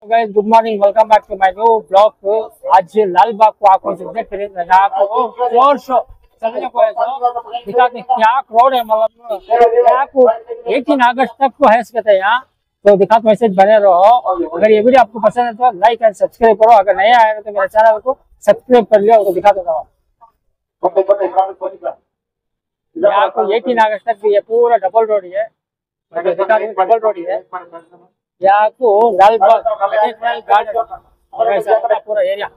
Guys good morning, welcome back to my new blog. आज लाल बाग को आपको विजिट करेंगे, जहाँ आपको फ्लोर शो चलने को है। दिखाते क्या क्राउड है, मतलब आपको 18 अगस्त तक को है कहते हैं यहाँ। तो दिखाते मैसेज बने रहो। अगर ये वीडियो आपको पसंद है तो लाइक एंड सब्सक्राइब करो। अगर नया आए तो मेरे चैनल को सब्सक्राइब कर लियो। तो दिखाते रहो आपको 18 अगस्त तक ये पूरा डबल रोड है। डबल रोड है यहाँ को लाल बाग पूरा एरिया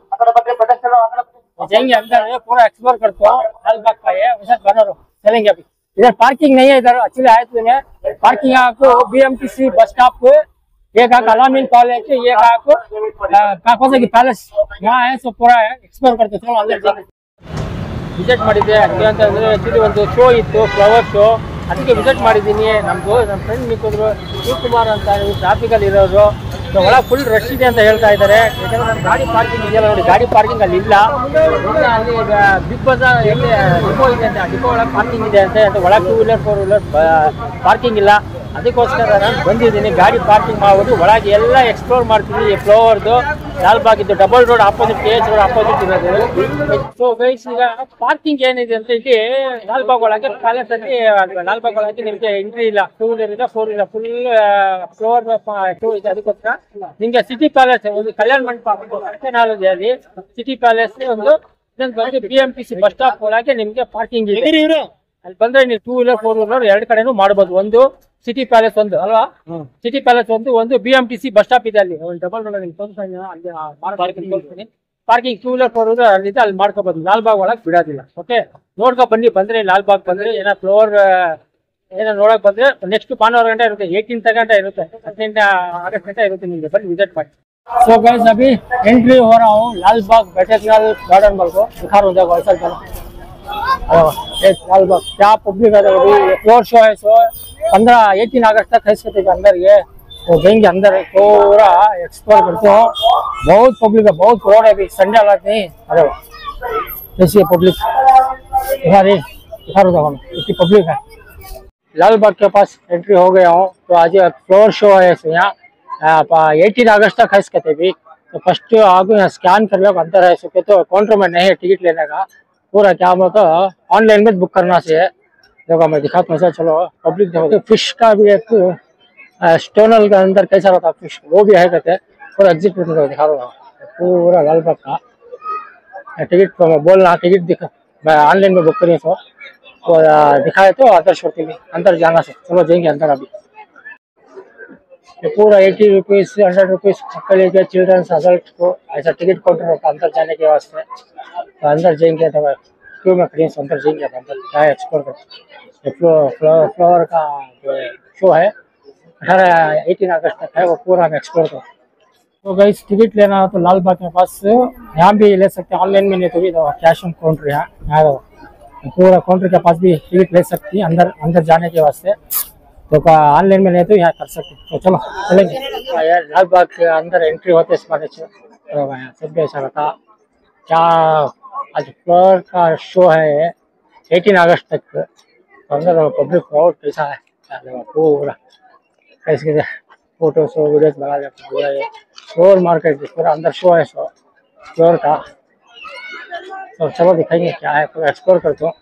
जाएंगे अंदर, पूरा एक्सप्लोर करते हो। लाल बाग का है वैसा बना रहो, चलेंगे। अभी इधर पार्किंग नहीं है, इधर एक्चुअली आए तो पार्किंग आपको बीएमटीसी बस स्टॉप पे, एक अलामीन कॉलेज, एक आपको काकोसा की पैलेस यहाँ है। सो पूरा है एक्सप्लोर करते चलो अंदर विजिट ಮಾಡಿದ್ದೆ। ಆಕ್ಚುಲಿ ಒಂದು ಶೋ ಇತ್ತು, ಫ್ಲವರ್ ಶೋ, ಅದಕ್ಕೆ ವಿಸಿಟ್ ಮಾಡಿದ್ದೀನಿ। ನಮ್ಮ ಫ್ರೆಂಡ್ ನಿಂತಿದ್ರು ಶಿವಕುಮಾರ್ ಅಂತ, ಟ್ರಾಫಿಕಲ್ಲಿ ಇರೋರು। ಸೊ ಒಳಗೆ ಫುಲ್ ರಶ್ ಇದೆ ಅಂತ ಹೇಳ್ತಾ ಇದ್ದಾರೆ, ಯಾಕಂದ್ರೆ ನಮ್ಮ ಗಾಡಿ ಪಾರ್ಕಿಂಗ್ ಇದೆಯಲ್ಲ ನೋಡಿ, ಗಾಡಿ ಪಾರ್ಕಿಂಗ್ ಅಲ್ಲಿ ಇಲ್ಲ। ಅಲ್ಲಿ ಬಿಗ್ ಬಜಾರ್ ಎಲ್ಲಿ ಡಿಪೋ ಇದೆ ಅಂತ, ಡಿಪೋ ಒಳಗೆ ಪಾರ್ಕಿಂಗ್ ಇದೆ ಅಂತ, ಒಳಗೆ 2 ವೀಲರ್ 4 ವೀಲರ್ ಪಾರ್ಕಿಂಗ್ ಇಲ್ಲ। ಅದಕ್ಕೋಸ್ಕರ ನಾನು ಬಂದಿದ್ದೀನಿ, ಗಾಡಿ ಪಾರ್ಕಿಂಗ್ ಮಾಡ್ಬೋದು, ಒಳಗೆ ಎಲ್ಲ ಎಕ್ಸ್ಪ್ಲೋರ್ ಮಾಡ್ತೀನಿ। ಈ ಫ್ಲೋರ್ದು ಲಾಲ್ ಬಾಗ್ ಇದ್ದು double road opposite, KH road opposite ಇರೋದು। ಸೊ ಗೈಸ್ ಈಗ ಪಾರ್ಕಿಂಗ್ ಏನಿದೆ ಅಂತ ಇಲ್ಲಿ ಲಾಲ್ ಬಾಗ್ ಒಳಗೆ ಪ್ಯಾಲೇಸ್ ಅಲ್ಲಿ, ಲಾಲ್ ಬಾಗ್ ಒಳಗೆ ನಿಮಗೆ ಎಂಟ್ರಿ ಇಲ್ಲ, 2 ವೀಲರ್ ಇಲ್ಲ 4 ವೀಲರ್, ಫುಲ್ ಫ್ಲೋರ್ ಟೂ ಇದೆ। ಅದಕ್ಕೋಸ್ಕರ ನಿಮ್ಗೆ ಸಿಟಿ ಪ್ಯಾಲೇಸ್ ಒಂದು ಕಲ್ಯಾಣ ಮಂಟಪ ಅಲ್ಲಿ ಸಿಟಿ ಪ್ಯಾಲೇಸ್ ಒಂದು ಬಂದು BMTC ಬಸ್ ಸ್ಟಾಪ್ ಒಳಗೆ ನಿಮ್ಗೆ ಪಾರ್ಕಿಂಗ್ ಇದೆ। ಅಲ್ಲಿ ಬಂದ್ರೆ ನೀವು 2 ವೀಲರ್ 4 ವೀಲರ್ ಎರಡು ಕಡೆನೂ ಮಾಡಬಹುದು। ಒಂದು ಸಿಟಿ ಪ್ಯಾಲೇಸ್ ಒಂದು ಅಲ್ವಾ, ಸಿಟಿ ಪ್ಯಾಲೇಸ್ ಒಂದು BMTC ಬಸ್ ಸ್ಟಾಪ್ ಇದೆ ಅಲ್ಲಿ ಡಬಲ್ ರೋಡ್ ಅಲ್ಲಿ ತೋರಿಸ್ತೀನಿ। ಪಾರ್ಕಿಂಗ್ 2 ವೀಲರ್ 4 ವೀಲರ್ ಅಲ್ಲಿದೆ, ಅಲ್ಲಿ ಮಾಡ್ಕೋಬಹುದು। ಲಾಲ್ ಬಾಗ್ ಒಳಗೆ ಬಿಡೋದಿಲ್ಲ। ಓಕೆ, ನೋಡ್ಕೊ ಬನ್ನಿ, ಬಂದ್ರೆ ಲಾಲ್ ಬಾಗ್ ಬಂದ್ರೆ ಏನೋ ಫ್ಲೋರ್ ಏನೋ ನೋಡಕ್ ಬಂದ್ರೆ ನೆಕ್ಸ್ಟ್ ಭಾನುವಾರ ಗಂಟೆ ಇರುತ್ತೆ, 18 ಗಂಟೆ ಇರುತ್ತೆ, 18 ಆಗಸ್ಟ್ ಗಂಟೆ ಇರುತ್ತೆ, ನಿಮ್ಗೆ ಬನ್ನಿ ವಿಸಿಟ್ ಮಾಡಿ। सो गाइस अभी एंट्री हो रहा हूँ लाल बाग बैटेरियल गार्डन मॉल को, दिखा रहा हूँ वैसा चलो। लाल बाग क्या पब्लिक है, अभी फ्लोर शो है। सो 18 अगस्त तक है इसके अंदर ये, तो जाएंगे अंदर पूरा एक्सप्लोर करते हो। बहुत पब्लिक है, बहुत क्राउड है, अभी संडे वाला नहीं। अरे ऐसी पब्लिक दिखा रहा इतनी पब्लिक है। लाल बाग के पास एंट्री हो गया हूँ। तो आज फ्लोर शो है यहाँ 18 अगस्त तक है इसके भी। तो फर्स्ट आगे यहाँ स्कैन कर लो, अंदर है सके तो काउंटर में नहीं है टिकट लेने का, पूरा क्या मतलब ऑनलाइन में बुक करना से है। देखो मैं दिखाता हूँ, चलो पब्लिक देखो। तो फिश का भी एक स्टोनल के अंदर कैसा रहता फिश, वो भी है कहते हैं। पूरा एग्जिट दिखा रहा हूँ पूरा लाल बाग का। टिकट बोलना टिकट दिखा, मैं ऑनलाइन में बुक करी तो दिखाए तो अंदर छोड़ती भी, अंदर जाना से चलो जाएंगे अंदर। अभी ये पूरा 80 रुपीज 100 रुपीज के चिल्ड्रंस अडल्ट को ऐसा टिकट काउंटर होता है अंदर जाने के वास्ते। तो अंदर जाएंगे तो क्यों में खड़ी अंदर जाएंगे, अंदर क्या एक्सप्लोर कर। फ्लावर का जो शो है 18 अगस्त तक है, वो पूरा हम एक्सप्लोर कर। तो गाइस टिकट लेना हो तो लाल बाग के पास यहाँ भी ले सकते हैं, ऑनलाइन में नहीं तो भी कैश ऑन काउंटर यहाँ पूरा काउंटर के पास भी टिकट ले सकती है अंदर जाने के वास्ते। तो ऑनलाइन में नहीं तो यहाँ कर सकते। तो चलो चलेंगे यार। लाल बाग के अंदर एंट्री होते इस बार सब ऐसा रहता क्या। आज फ्लोर का शो है 18 अगस्त तक, तो अंदर पब्लिक क्राउड कैसा है पूरा, कैसे फोटो शो वीडियोस बना जाते पूरा। ये फ्लोर मार्केट पूरा अंदर शो है सो फ्लोर का। तो चलो दिखाएंगे क्या है, पूरा एक्सप्लोर करते हो।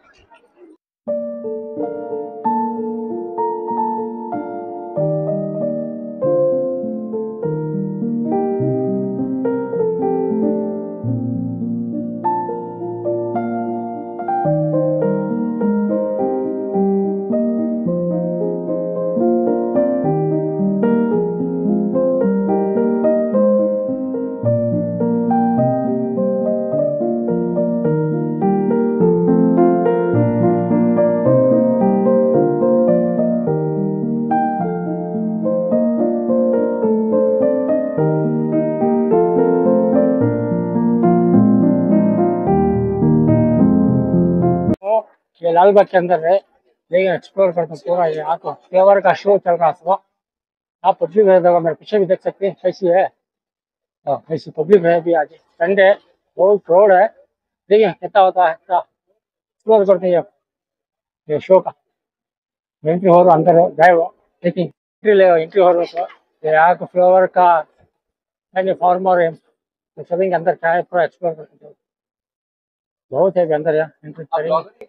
ये लाल बाग के अंदर है, लेकिन एक्सप्लोर करते हैं पूरा। ये आपको फ्लेवर का शो चल रहा था, आप पब्लिक है, मेरे पीछे भी देख सकते हैं कैसी है। ऐसी पब्लिक है, अभी आज संडे बहुत क्राउड है। देखिए कितना होता है, एक्सप्लोर करते हैं ये शो का। एंट्री हो रहा अंदर गए वो, लेकिन एंट्री हो रहा तो यहाँ को फ्लावर का मैंने फार्मर है तो सभी के अंदर क्या है पूरा एक्सप्लोर करते हैं। बहुत है अंदर यार, एंट्री करेंगे।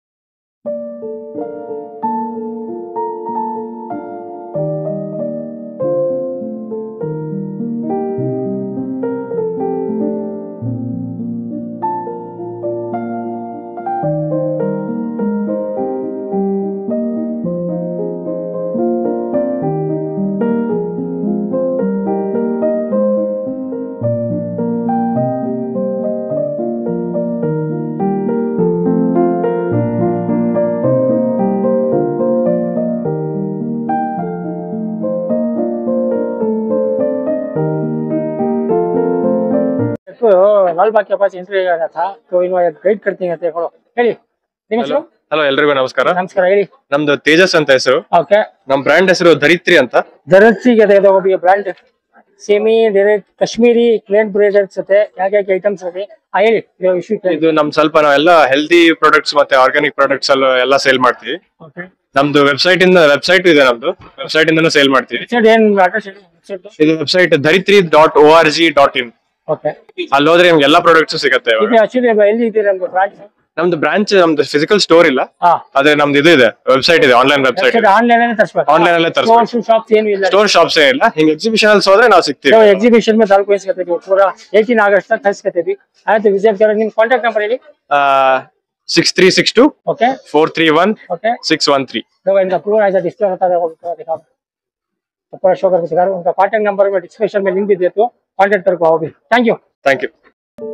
तो लाल बाग के पास एंट्री आया था तो इन्होंने ಗೈಡ್ करती हैं देखो ಹೇಳಿ ನಿಮ್ಮ ಹೆಸರು ಹಲೋ ಎಲ್ರಿಗೂ ನಮಸ್ಕಾರ ನಮಸ್ಕಾರ ಹೇಳಿ ನಮ್ದು ತೇಜಸ್ ಅಂತ ಹೆಸರು ಓಕೆ ನಮ್ ಬ್ರ್ಯಾಂಡ್ ಹೆಸರು ಧರಿತ್ರಿ ಅಂತ ಧರಿತ್ರಿ ಇದೆ ಇದು ಒಬ್ಬ ಬ್ರ್ಯಾಂಡ್ सेमी डायरेक्ट कश्मीरी क्लेन ब्रेडर्स ಜೊತೆ ಯಾಕೆ ಐಟಮ್ಸ್ ಇದೆ ಹೇಳಿ ಇಶ್ಯೂ ಇದು ನಮ್ ಸ್ವಲ್ಪ ನಾವೆಲ್ಲ ಹೆಲ್ದಿ ಪ್ರಾಡಕ್ಟ್ಸ್ ಮತ್ತೆ ಆರ್ಗಾನಿಕ್ ಪ್ರಾಡಕ್ಟ್ಸ್ ಎಲ್ಲ ಸೇಲ್ ಮಾಡ್ತೀವಿ ಓಕೆ ನಮ್ದು ವೆಬ್ಸೈಟ್ ಇದೆ ನಮ್ದು ವೆಬ್ಸೈಟ್ ಇಂದನೂ ಸೇಲ್ ಮಾಡ್ತೀವಿ ಏನು ಅಡ್ರೆಸ್ ಇದು ವೆಬ್ಸೈಟ್ dharitri.org.in ಓಕೆ ಅಲ್ಲಿ ಹೋದ್ರೆ ನಿಮ್ಗೆ ಎಲ್ಲಾ ಪ್ರಾಡಕ್ಟ್ಸ್ ಸಿಗುತ್ತೆ ಇದು ಆಕ್ಚುಲಿ ಎಲ್ಲಿ ಇದೆ ನಮ್ದು ಬ್ರಾಂಚ್ ನಮ್ದು ಬ್ರಾಂಚ್ ನಮ್ದು ಫಿಸಿಕಲ್ ಸ್ಟೋರ್ ಇಲ್ಲ ಅದೇ ನಮ್ದು ಇದು ಇದೆ ವೆಬ್ಸೈಟ್ ಇದೆ ಆನ್ಲೈನ್ ವೆಬ್ಸೈಟ್ ಆನ್ಲೈನ್ ಅಲ್ಲೇ ತರಿಸಬೇಕು ಆನ್ಲೈನ್ ಅಲ್ಲೇ ತರಿಸಬೇಕು ಶಾಪ್ಸ್ ಏನು ಇಲ್ಲ ಸ್ಟೋರ್ ಶಾಪ್ಸ್ ಏನಿಲ್ಲ ಹಿಂಗೆ ಎಕ್ಸಿಬಿಷನ್ ಅಲ್ಲಿ ಹೋದ್ರೆ ನಾವು ಸಿಗ್ತೀವಿ तो एग्जीबिशन में दाल को इस कहते हैं पूरा 18 अगस्त तक खर्च करते भी आए तो विजिट करो निम कांटेक्ट नंबर है 6362 ओके 431 ओके 613 तो इनका पूरा ऐसा डिस्प्ले होता है वो दिखाओ तो पूरा शो करके दिखा रहा हूं उनका कांटेक्ट नंबर में डिस्क्रिप्शन में लिंक भी देते हो कांटेक्ट करके आओ भी थैंक यू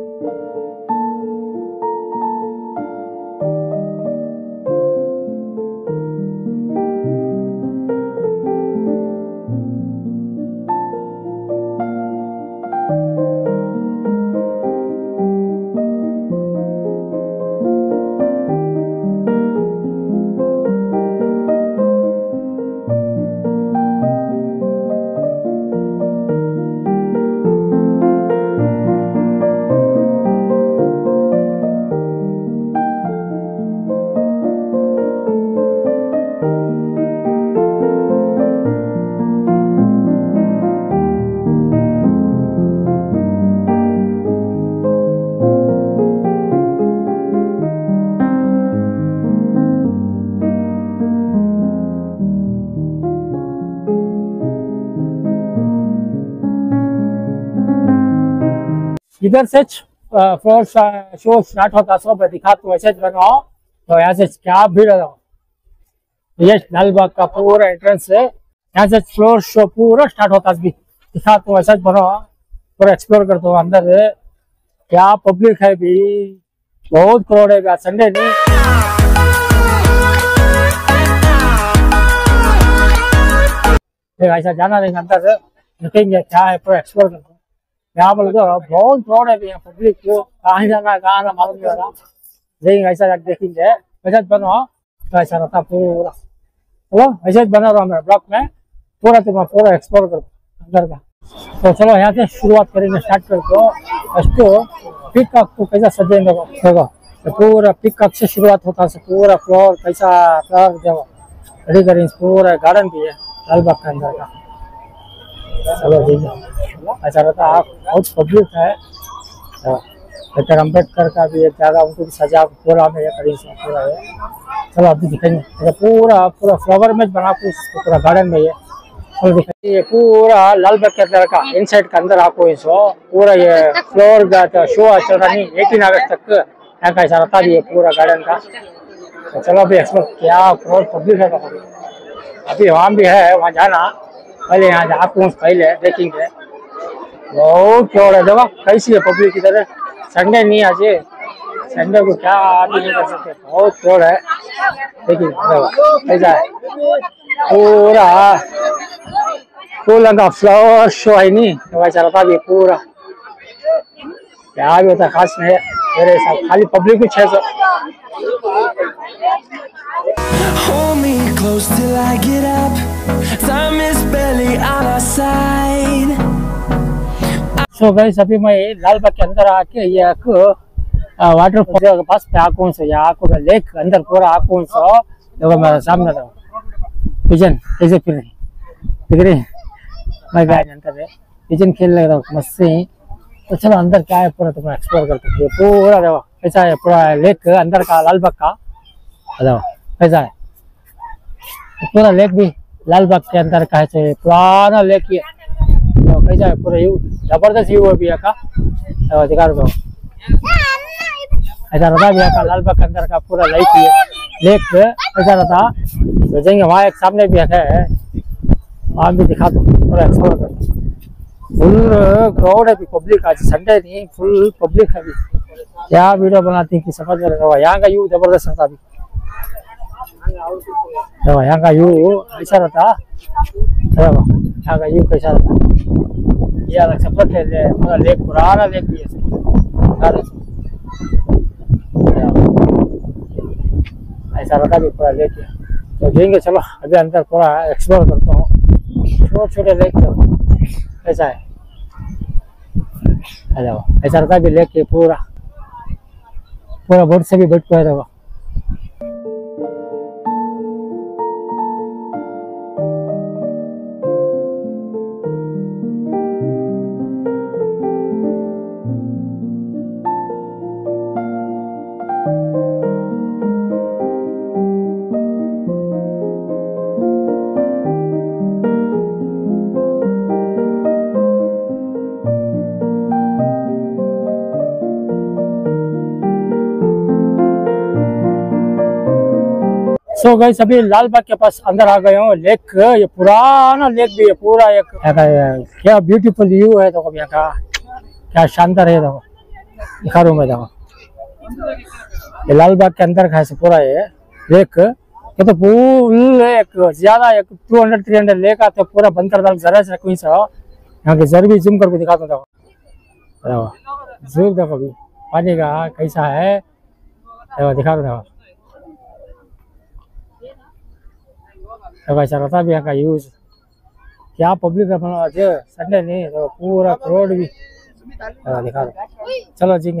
इधर से फ्लोर शो स्टार्ट होता सब दिखा तो वैसे बनाओ तो यहाँ से क्या भीड़ है ये लालबाग का पूरा एंट्रेंस है यहाँ से फ्लोर शो पूरा स्टार्ट होता भी दिखा तो वैसे बनाओ पूरा एक्सप्लोर करते हो अंदर क्या पब्लिक है भी बहुत क्राउड है संडे नहीं ऐसा जाना नहीं अंदर देखेंगे क्या है पूरा एक्सप्लोर करते यहाँ पर तो बहुत क्राउड है यहाँ पब्लिक को कहाँ जाना है कहाँ मालूम नहीं हो रहा लेकिन ऐसा देखेंगे वैसे बनो तो ऐसा रहता पूरा चलो ऐसे बना रहा मेरे ब्लॉक में पूरा तुम पूरा एक्सप्लोर करो अंदर का तो चलो यहाँ से शुरुआत करेंगे स्टार्ट करके फर्स्ट पिकअप को कैसा सजेंगे देखो तो पूरा पिकअप से शुरुआत होता है पूरा फ्लोर कैसा फ्लावर देखो रेडी करेंगे पूरा गार्डन भी है लालबाग के अंदर का चलो ठीक है ऐसा रहता आप बहुत पब्लिक है डॉक्टर अम्बेडकर का भी एक जगह उनको भी सजा पूरा में पूरा है चलो अभी दिखाएंगे पूरा पूरा फ्लावर में बना पूरा गार्डन में ये चलो दिखाइए ये पूरा लालबाग के अंदर का इनसाइड के अंदर आपको इसको पूरा ये फ्लोर का शो चल रहा नहीं 18 अगस्त तक यहाँ का ऐसा रहता भी है पूरा गार्डन का तो चलो अभी एक्सप्लोर क्या बहुत पब्लिक है अभी वहाँ भी है वहाँ जाना पहले यहाँ आपको पहले देखेंगे बहुत क्राउड है देखो कैसी है पब्लिक इधर संडे नहीं आज संडे को क्या आदमी नहीं कर सकते बहुत क्राउड है देखिए ऐसा है पूरा फूलों का फ्लावर शो है नहीं तो वैसा रहता भी पूरा क्या भी होता खास नहीं है मेरे साथ खाली पब्लिक भी 600 Hold me close till I get up. Time is barely on our side. So guys अभी मैं लालबाग के अंदर आके ये वाटरफॉल के पास पे आकूं से या आकूं का लेक अंदर पूरा आकूं सो देखो मेरे सामने पिजन कैसे फिर रही दिख रही मैं गाय अंदर है किचन खेलने का मस्त से। तो चलो अंदर क्या है पूरा तुम्हें एक्सप्लोर करते हैं। पूरा देखो कैसा है, पूरा लेक अंदर का लाल बाग का देखो कैसा है। पूरा लेक भी लाल बाग के अंदर का है, पुराना लेक ही है। तो कैसा है पूरा व्यू, जबरदस्त व्यू है भैया का। तो दिखा दो ऐसा रहता भैया का लाल बाग के अंदर का पूरा लेक ही है। लेक ऐसा रहता तो जाएंगे वहाँ, एक सामने भी है वहाँ भी दिखा दो, पूरा एक्सप्लोर कर दो। फुल क्राउड है अभी, पब्लिक आज संडे नहीं, फुल पब्लिक है अभी। क्या वीडियो बनाती है कि समझ में रहा। यहाँ का व्यू जबरदस्त रहता अभी। तो यहाँ का व्यू ऐसा रहता, यहाँ का व्यू कैसा रहता। ये अलग सफर है, पूरा लेक पुराना लेक भी है। ऐसा रहता भी पूरा लेक है। तो जाएंगे चलो अभी अंदर पूरा एक्सप्लोर करता हूँ। छोटे छोटे लेक ऐसा है, हेलो ऐसा रहता भी लेक है पूरा। पूरा बोट से भी बैठ को है देखो। सो गाइस अभी लाल बाग के पास अंदर आ गए हूँ। लेक, ये पुराना लेक भी है पूरा। एक क्या ब्यूटीफुल व्यू है देखो यहाँ का, क्या शानदार है देखो। दिखा रहा हूँ मैं देखो, ये लाल बाग के अंदर का है पूरा ये लेक। ये तो फुल एक ज्यादा एक 200-300 लेक आते पूरा बंद कर डाल जरा से कोई सा। यहाँ के जर भी जूम करके दिखाता हूँ देखो, जूम देखो अभी पानी का कैसा है देखो, दिखा दो देखो। तो ऐसा रहता भी यहाँ का यूज, क्या पब्लिक है बना संडे नहीं तो पूरा रोड भी दिखा दो। चलो जी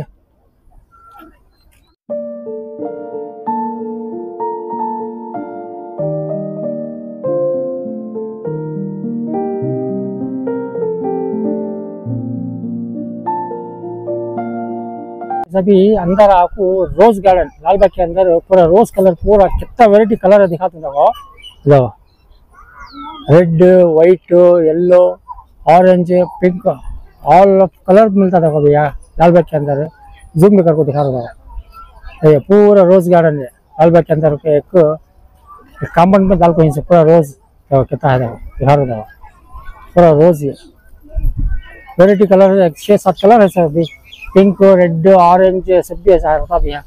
अभी अंदर आपको रोज गार्डन लाल बाग के अंदर पूरा रोज कलर, पूरा कितना वेराइटी कलर है दिखाता हूँ देखो। Red, white, yellow, orange, pink, all of colour मिलता था भैया लाल बाग के अंदर। जूम भी करके दिखा रहा था। ये पूरा रोज गार्डन है लाल बाग के अंदर के एक काम्पाउंड में डाल को से पूरा रोज देखो कितना है देखो, दिखा रहा था पूरा रोज। ये वेराइटी कलर है, 6-7 कलर है सर अभी, पिंक, रेड, ऑरेंज सब भी ऐसा रहता भैया।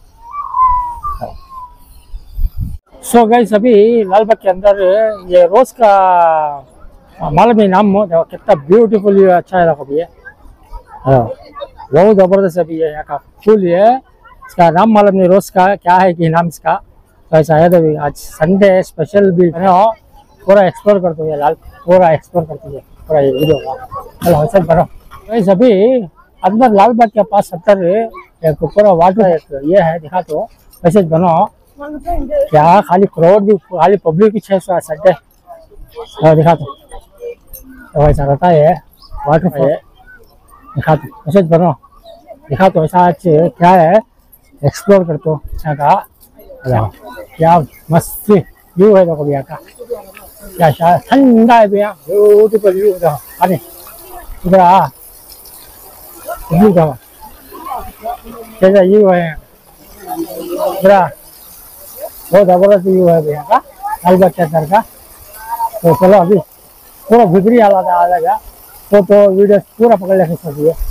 सो गाइस अभी लाल बाग के अंदर ये रोज का मालूम ही नाम हो देखो, कितना ब्यूटीफुल अच्छा है देखो भैया। बहुत जबरदस्त है भैया यहाँ का फूल। ये इसका नाम मालूम नहीं रोज का क्या है कि नाम इसका। तो ऐसा है तो आज संडे स्पेशल भी पूरा एक्सप्लोर करते हुए लाल, पूरा एक्सप्लोर करते हुए पूरा ये वीडियो का। चलो सब करो गाइस अभी अंदर लाल बाग के पास अंदर एक पूरा वाटर एक ये है दिखा तो मैसेज बनाओ। क्या खाली क्राउड भी, खाली पब्लिक भी 600 संडे दिखा तो ऐसा रहता है वाटरफॉल। दिखा दो मैसेज बनाओ, दिखा तो ऐसा आज क्या है एक्सप्लोर करते हो यहाँ का। क्या मस्त व्यू है देखो भैया का, क्या ठंडा है भैया, ब्यूटीफुल व्यू देखो। अरे इधर व्यू देखो कैसा व्यू है इधर, बहुत जबरदस्त व्यू है भैया का लाल बाग के अंदर का। तो चलो अभी पूरा भीतरी आ जाएगा तो वीडियो पूरा पकड़ ले सकती है।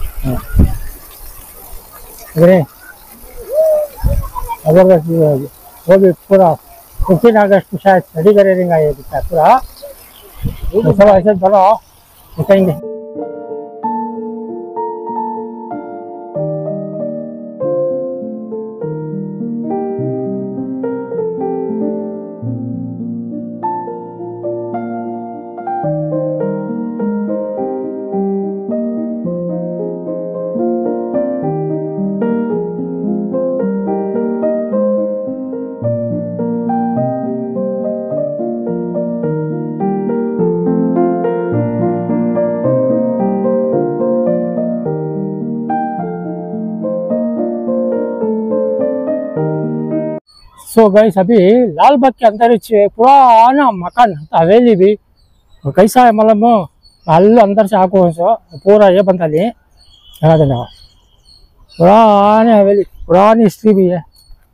जबरदस्त व्यू है वो भी पूरा 15 अगस्त को शायद स्टडी करेगा ये पूरा। तो सब ऐसे बनाओ दिखाएंगे। सो गाइस अभी लाल बाग के अंदर पुराना मकान हवेली भी कैसा है मतलब अल अंदर से आको सो पूरा ये बनता नहीं पुरानी हवेली पुरानी हिस्ट्री भी है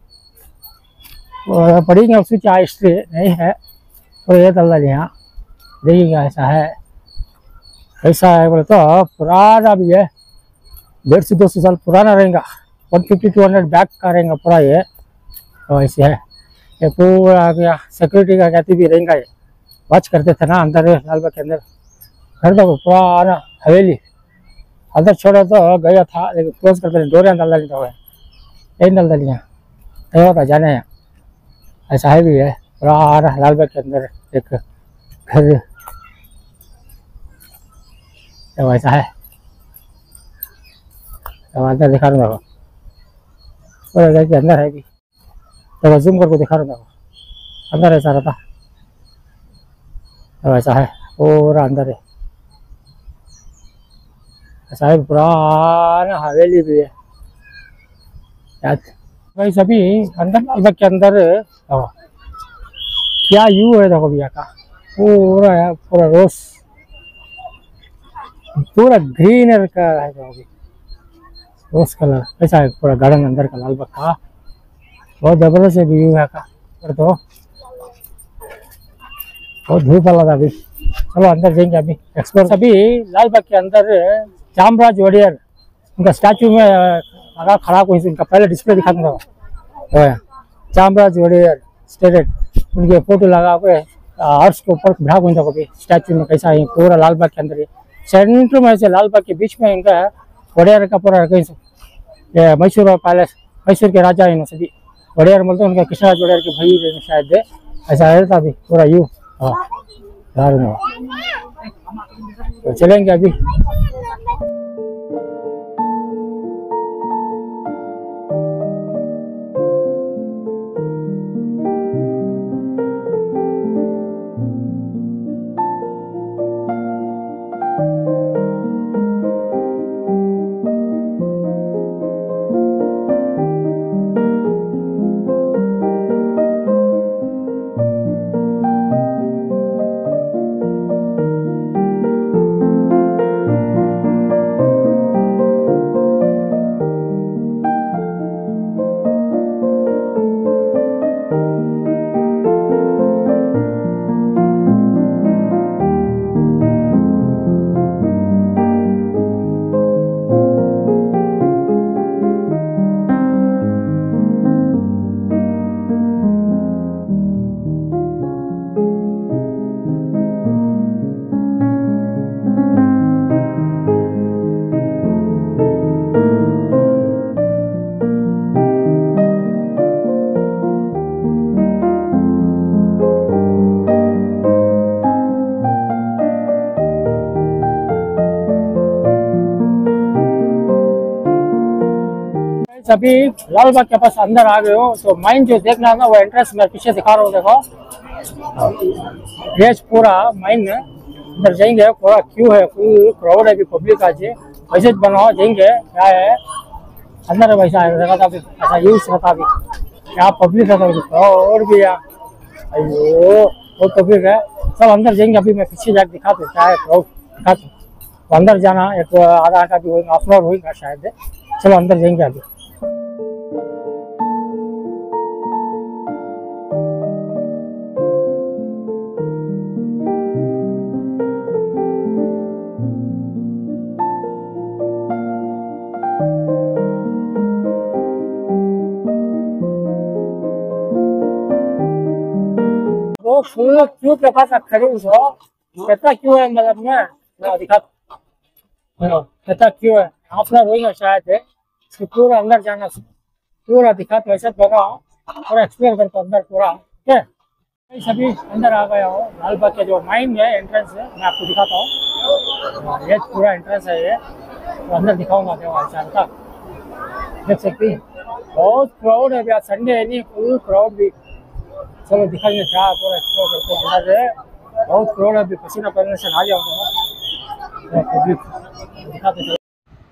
पढ़ेंगे उसकी क्या हिस्ट्री नहीं है तो ये चल रहा यहाँ देखिए ऐसा है कैसा है बोले तो पुराना भी है 150-200 साल पुराना रहेगा 150-200 बैक का रहेगा पूरा ये तो ऐसे है ये पूरा गया सिक्योरिटी का कहती भी रहेगा ये वॉच करते थे ना अंदर लालबाग के अंदर घर तो पुराना हवेली अंदर छोड़ा तो गया था लेकिन क्लोज करते डोरिया डाल डाली तो यही डाल डाली यहाँ नहीं होता जाने यहाँ ऐसा है भी है पुराना लालबाग के अंदर एक घर तो ऐसा है तो अंदर दिखा रहा हूँ पूरे घर के अंदर है भी तो जूम करके दिखा रहा हूँ अंदर ऐसा रहता तो ऐसा है पूरा अंदर है ऐसा है पुराना हवेली भी है भाई सभी अंदर लालबाग के अंदर क्या यू है देखो भैया का पूरा है पूरा रोज पूरा ग्रीन का है अभी रोज कलर ऐसा है पूरा गार्डन अंदर का लालबाग का बहुत जबरदस्त व्यू है का तो बहुत धूप वाला था अभी चलो अंदर जाएंगे अभी एक्सप्लोर अभी लालबाग के अंदर चामराज वड़ियर उनका स्टैचू में लगा खड़ा कोई उनका पहले डिस्प्ले दिखाता था चामराज वड़ियर स्टेटेड उनके फोटो लगा के हर्ष के ऊपर बिठा कोई था कभी स्टैचू में कैसा है पूरा लालबाग के अंदर सेंटर में से लालबाग के बीच में इनका वड़ियर का पूरा कहीं मैसूर पैलेस मैसूर के राजा इन सभी वड़ियर बोलते उनका कृष्णराज वड़ियर के भाई शायद ऐसा रहता अभी पूरा यू तो चलेंगे अभी अभी लालबाग के पास अंदर आ गए हो तो माइन जो देखना है ना वो एंट्रेंस में पीछे दिखा रहा हूँ देखो ये पूरा माइन में अंदर जाएंगे पूरा क्यू है फुल क्राउड है अभी पब्लिक आज वैसे बनाओ जाएंगे क्या है अंदर वैसा रहता अभी ऐसा यूज रहता अभी यहाँ पब्लिक रहता क्राउड भी यहाँ अयो बहुत पब्लिक है सब अंदर जाएंगे अभी मैं पीछे जाकर दिखाते क्या है क्राउड दिखाते तो अंदर जाना एक आधा घंटा भी होगा हाफ एन आवर होगा शायद चलो अंदर जाएंगे अभी वो फुल क्यू के पास खड़े हो कितना क्यू है मतलब मैं दिखा कितना क्यू है हाफ एन आवर होगा शायद इसके पूरा अंदर जाना पूरा दिखा तो ऐसा बनाओ पूरा एक्सप्लोर करता अंदर पूरा ठीक है सभी अंदर आ गया हो लालबाग के जो माइन है एंट्रेंस है मैं आपको दिखाता हूँ ये पूरा एंट्रेंस है ये तो अंदर दिखाऊंगा ऐसा देख सकती बहुत क्राउड है भैया संडे है नहीं फुल क्राउड भी चलो दिखाएंगे क्या पूरा एक्सप्लोर करते हैं अंदर है बहुत क्राउड है अभी पसीना पड़ने से आ जाऊंगा दिखाते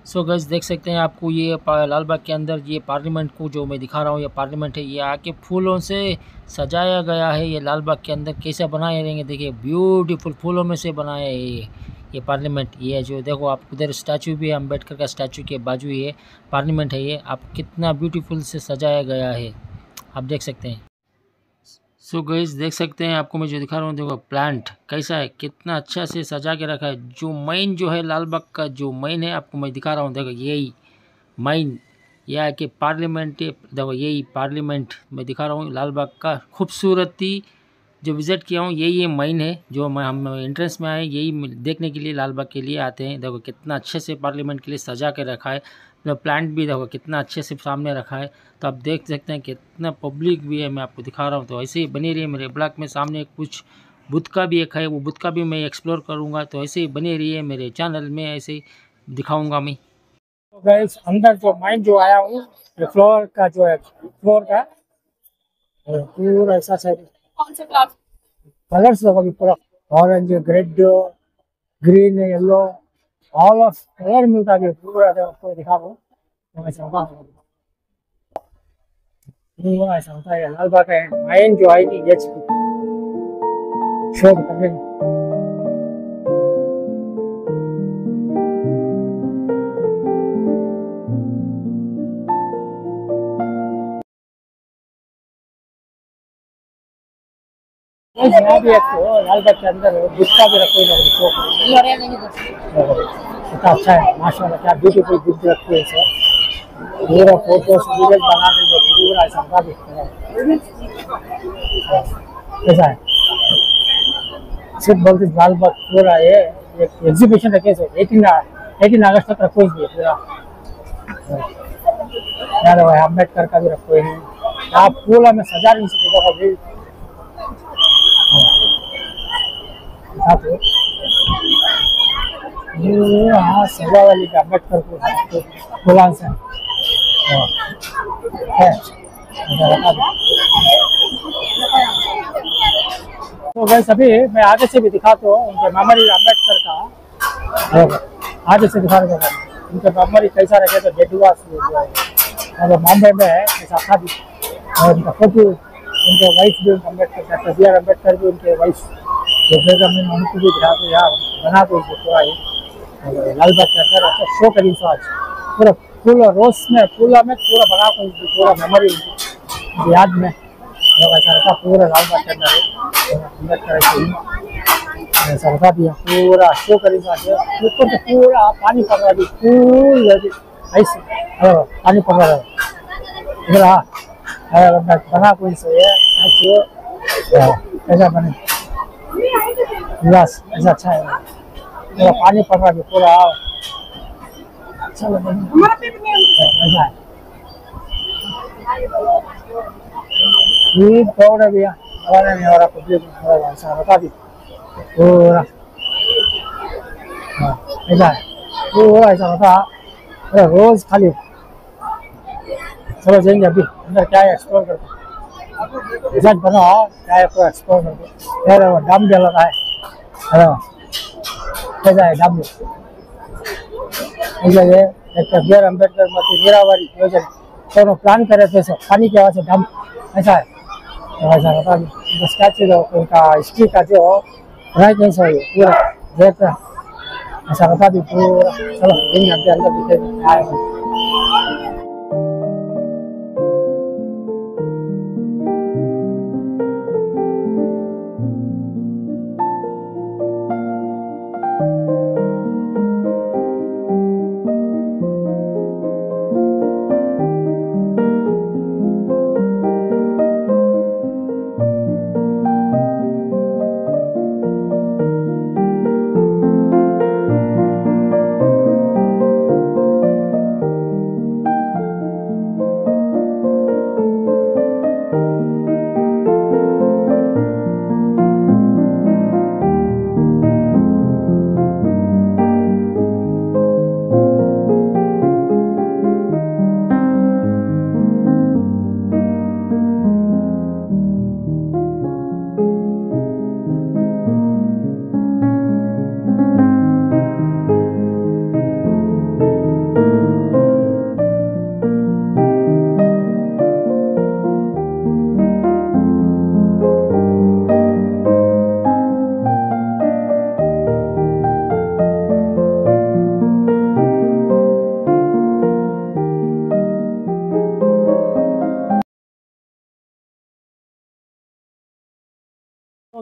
सो गाइस देख सकते हैं आपको ये लाल बाग के अंदर ये पार्लियामेंट को जो मैं दिखा रहा हूँ, ये पार्लियामेंट है। ये आके फूलों से सजाया गया है। ये लाल बाग के अंदर कैसे बनाए रहेंगे, देखिए ब्यूटीफुल फूलों में से बनाया है ये पार्लियामेंट। ये जो देखो आप उधर स्टैचू भी है, अम्बेडकर का स्टैचू के बाजू ये पार्लियामेंट है। ये आप कितना ब्यूटीफुल से सजाया गया है, आप देख सकते हैं। सो गाइस देख सकते हैं आपको मैं जो दिखा रहा हूँ, देखो प्लांट कैसा है, कितना अच्छा से सजा के रखा है। जो मेन जो है लाल बाग का जो मेन है आपको मैं दिखा रहा हूँ, देखो यही मेन यह है कि पार्लियामेंट, देखो यही पार्लियामेंट मैं दिखा रहा हूँ। लाल बाग का खूबसूरती जो विज़िट किया हूँ यही मेन है। जो मैं हम एंट्रेंस में आए यही देखने के लिए लाल बाग के लिए आते हैं। देखो कितना अच्छे से पार्लियामेंट के लिए सजा के रखा है। मतलब प्लांट भी देखो कितना अच्छे से सामने रखा है, तो आप देख सकते हैं कितना पब्लिक भी है। मैं आपको दिखा रहा हूँ, तो ऐसे ही बनी रही है मेरे ब्लॉग में। सामने कुछ बुद्ध का भी एक है, वो बुद्ध का भी मैं एक्सप्लोर करूँगा, तो ऐसे ही बनी रही है मेरे चैनल में, ऐसे ही दिखाऊँगा मैं। तो गाइस अंदर जो माइन जो आया हूँ, फ्लोर का जो है, फ्लोर का पूरा ऐसा से कौन से क्लास? कलर्स देखो पूरा orange, red, green, yellow, all of colour मिलता है पूरा। आपको दिखा रहा हूँ, तो ऐसा होगा पूरा ऐसा होता है। लाल बाग का माइन जो आएगी ये शो करेंगे। यहाँ भी एक लाल बाग के अंदर बुद्ध भी रखो कितना अच्छा है माशाल्लाह, क्या ब्यूटीफुल बुद्ध रखे हैं सर। पूरा फोटो वीडियो बनाने में पूरा ऐसा दिखता है। कैसा है सिर्फ बोलते लाल बाग पूरा ये एक एग्जीबिशन रखे सर। 18 अगस्त तक रखो इसलिए पूरा यार भाई अम्बेडकर का भी रखो है। आप पूरा में सजा नहीं सकते अभी। हाँ सजा वाली का अम्बेडकर को बोला से है। तो वैसे अभी मैं आगे से भी दिखाता हूँ उनके मेमोरी अम्बेडकर का, आगे से दिखा रहा हूँ उनके मेमोरी कैसा रखे। तो जेडुआस मतलब बॉम्बे में है ऐसा था भी, और उनका फोटो उनके वाइफ भी Ambedkar, doctor B R Ambedkar भी उनके वाइफ जो मैं उनको भी दिखा दो यार बना दो पूरा ये लाल बाग के अंदर अच्छा शो करी। सो आज पूरा फूल रोज में फूला में पूरा बना पूरा मेमोरी याद में ऐसा रहता पूरा लाल बाग के अंदर ऐसा रहता भी पूरा शो करी। ऊपर से पूरा पानी पड़ रहा है, फूल ऐसे पानी पड़ रहा है इधर। हाँ बना कोई से ऐसा बने बस ऐसा अच्छा है। पूरा पानी पड़ रहा है पूरा अच्छा ऐसा है। ये पाउडर भी हमारे नहीं हो रहा पब्लिक ऐसा बता दी पूरा ऐसा है पूरा ऐसा होता है। रोज खाली चलो जाएंगे अभी अंदर क्या है एक्सप्लोर करते रिजल्ट बनाओ क्या है पूरा एक्सप्लोर करते। यार वो डैम भी लगा है कैसा है dam doctor B R Ambedkar ಮತ್ತು ನೀರಾವರಿ ಯೋಜನೆ दोनों प्लान करे थे सब पानी की वजह से डैम ऐसा है। ऐसा होता है स्टैचू उनका हिस्ट्री का जो राइट नहीं सही पूरा देखते ऐसा होता भी पूरा। चलो अंदर दिखे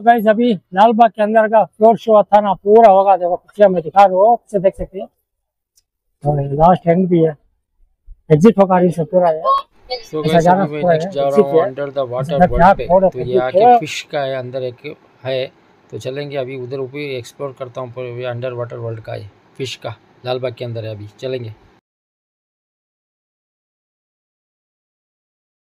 गाइस अभी लाल बाग के अंदर का फ्लोर शो था ना, पूरा होगा। देखो पीछे मैं दिखा रहा हूँ, पीछे देख सकते हैं। और लास्ट एंड भी है, एग्जिट होगा इस पूरा है। तो गाइस अभी मैं नेक्स्ट जा रहा हूँ अंडर द वाटर वर्ल्ड पे। तो ये आके फिश का है, अंदर एक है, तो चलेंगे अभी उधर ऊपर एक्सप्लोर करता हूँ। पर अंडर वाटर वर्ल्ड का है, फिश का लाल बाग के अंदर है, अभी चलेंगे।